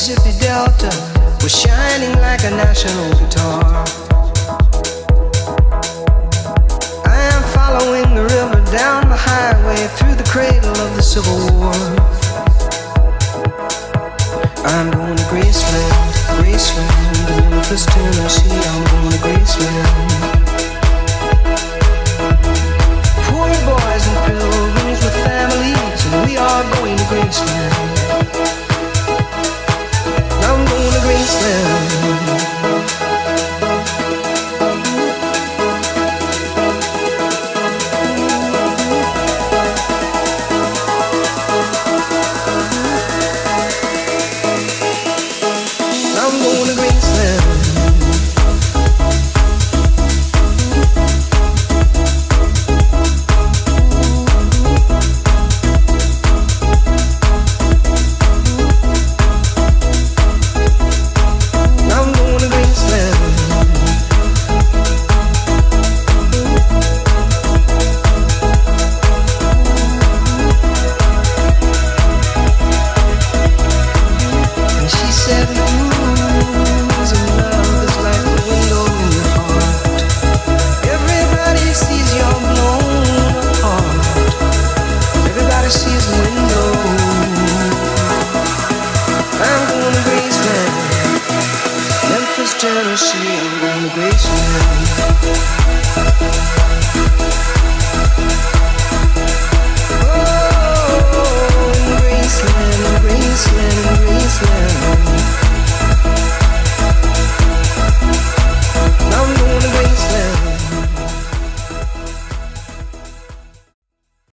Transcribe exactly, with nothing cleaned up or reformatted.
Mississippi Delta was shining like a national guitar. I am following the river down the highway through the cradle of the Civil War. I'm going to Graceland, Graceland, in Memphis, Tennessee. I'm going to Graceland. Poor boys and pilgrims with families, and we are going to Graceland. I'm going to Graceland. I'm going to Graceland. Tennessee.